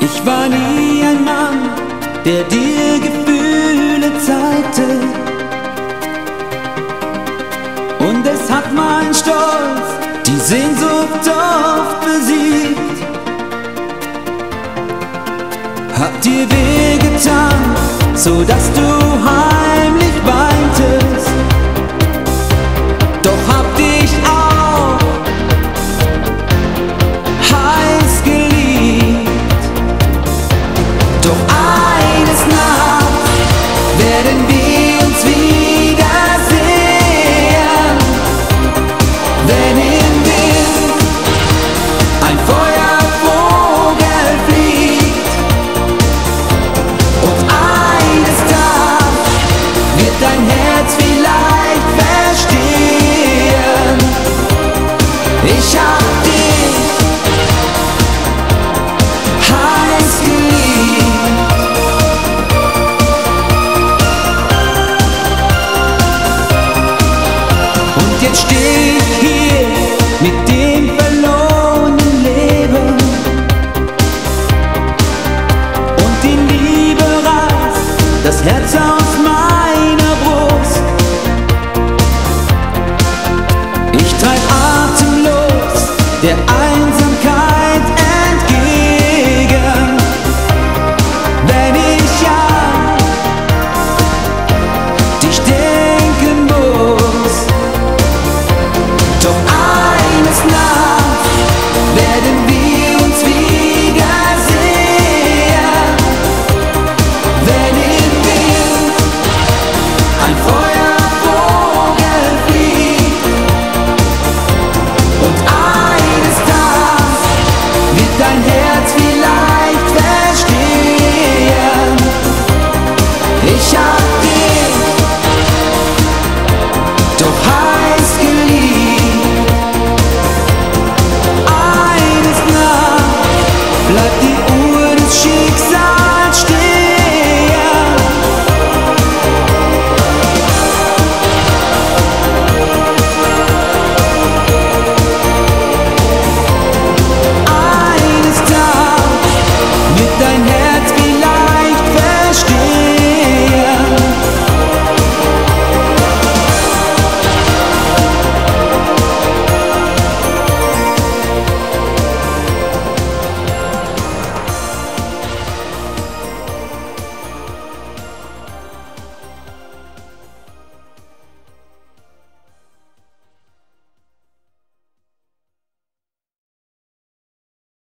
Ich war nie ein Mann, der dir Gefühle zeigte, und es hat mein Stolz die Sehnsucht oft besiegt. Hab dir wehgetan, so dass du heimlich weintest, doch hab dich auch heiß geliebt. Doch eines Nachts werden wir uns wiedersehen, wenn im Wind ein Feuervogel fliegt. Und eines Tages wird dein Herz vielleicht verstehen: ich hab dich heiß geliebt. Und jetzt steh ich hier mit dem verlorenen Leben, und die Liebe reißt das Herz aus meiner Brust. Ich treib atemlos der Einsamkeit entgegen, wenn ich an dich denken muss. Doch eines Nachts werden wir uns wiedersehen, wenn im Wind ein Feuervogel fliegt. Und eines Tages wird dein Herz vielleicht